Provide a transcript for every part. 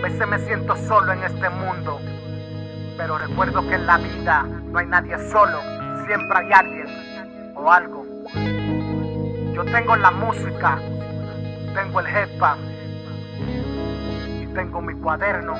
veces me siento solo en este mundo, pero recuerdo que en la vida no hay nadie solo, siempre hay alguien o algo. Yo tengo la música, tengo el headband y tengo mi cuaderno.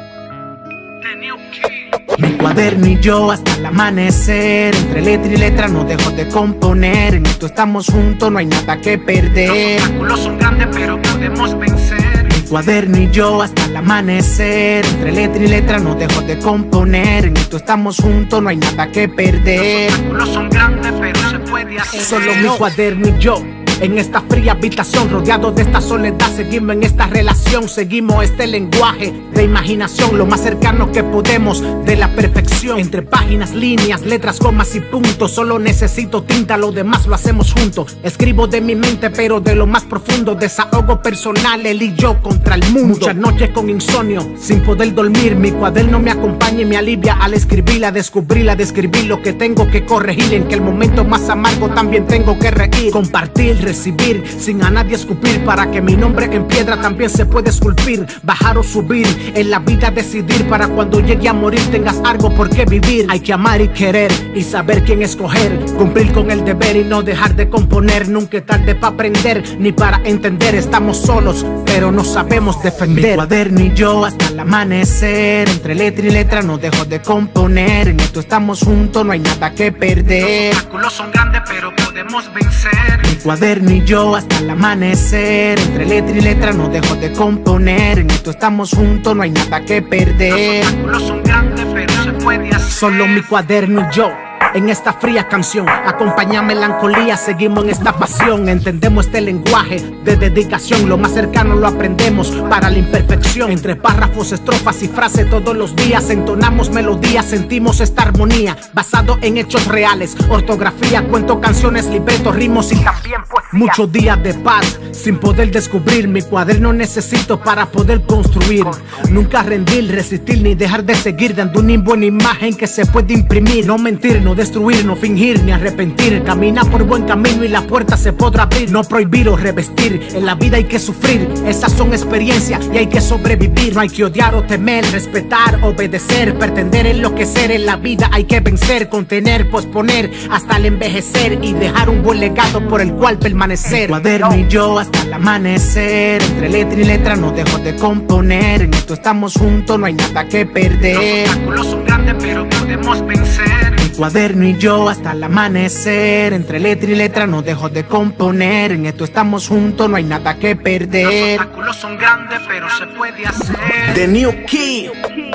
Mi cuaderno y yo hasta el amanecer, entre letra y letra no dejo de componer. En esto estamos juntos, no hay nada que perder. Los obstáculos son grandes pero podemos vencer. Mi cuaderno y yo hasta el amanecer, entre letra y letra no dejo de componer. En esto estamos juntos, no hay nada que perder. Los obstáculos son grandes pero se puede hacer. Solo mi cuaderno y yo en esta fría habitación, rodeado de esta soledad, seguimos en esta relación, seguimos este lenguaje de imaginación, lo más cercano que podemos de la perfección. Entre páginas, líneas, letras, comas y puntos, solo necesito tinta, lo demás lo hacemos juntos. Escribo de mi mente, pero de lo más profundo, desahogo personal, él y yo contra el mundo. Muchas noches con insomnio, sin poder dormir, mi cuaderno me acompaña y me alivia al escribirla, descubrirla, describir lo que tengo que corregir, en que el momento más amargo también tengo que reír, compartir, recibir, sin a nadie escupir, para que mi nombre en piedra también se puede esculpir, bajar o subir, en la vida decidir, para cuando llegue a morir tengas algo por qué vivir. Hay que amar y querer y saber quién escoger, cumplir con el deber y no dejar de componer. Nunca es tarde para aprender ni para entender, estamos solos pero no sabemos defender. Mi cuaderno y yo hasta el amanecer, entre letra y letra no dejo de componer. En esto estamos juntos, no hay nada que perder. Los obstáculos son grandes pero podemos vencer. Mi cuaderno y yo hasta el amanecer, entre letra y letra no dejo de componer. En esto estamos juntos, no hay nada que perder. Los obstáculos son grandes pero se puede hacer. Solo mi cuaderno y yo en esta fría canción, acompaña melancolía, seguimos en esta pasión. Entendemos este lenguaje de dedicación, lo más cercano lo aprendemos para la imperfección. Entre párrafos, estrofas y frases todos los días entonamos melodías, sentimos esta armonía, basado en hechos reales, ortografía, cuento, canciones, libretos, ritmos y también poesía. Muchos días de paz sin poder descubrir, mi cuaderno necesito para poder construir. Nunca rendir, resistir ni dejar de seguir, dando una buena imagen que se puede imprimir. No mentir, no destruir, no fingir ni arrepentir, camina por buen camino y la puerta se podrá abrir. No prohibir o revestir, en la vida hay que sufrir, esas son experiencias y hay que sobrevivir. No hay que odiar o temer, respetar, obedecer, pretender, enloquecer. En la vida hay que vencer, contener, posponer hasta el envejecer y dejar un buen legado por el cual permanecer. Mi cuaderno y yo hasta el amanecer, entre letra y letra no dejo de componer. En esto estamos juntos, no hay nada que perder. Los obstáculos son grandes pero podemos vencer. Mi cuaderno y yo hasta el amanecer, entre letra y letra no dejo de componer. En esto estamos juntos, no hay nada que perder. Los obstáculos son grandes pero se puede hacer. The New Key,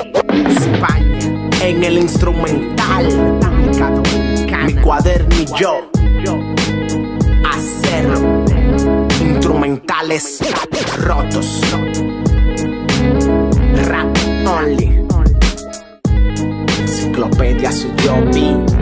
España, en el instrumental. Mi cuaderno y yo, hacer instrumentales rotos. Rap only. Enciclopedia Suyobi.